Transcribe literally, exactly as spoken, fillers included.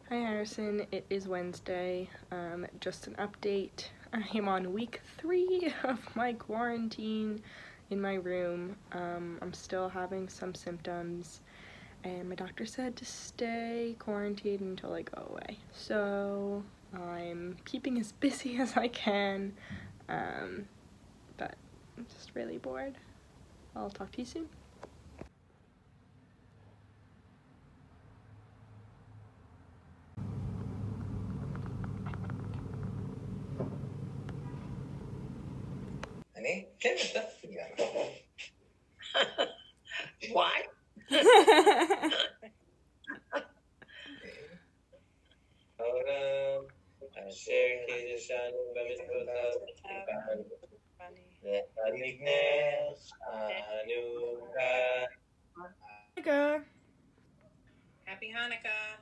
Hi Harrison, it is Wednesday. Um, just an update. I am on week three of my quarantine in my room. Um, I'm still having some symptoms and my doctor said to stay quarantined until I go away. So I'm keeping as busy as I can, um, but I'm just really bored. I'll talk to you soon. Hani Canada yani. Why? Hanukkah. Happy Hanukkah.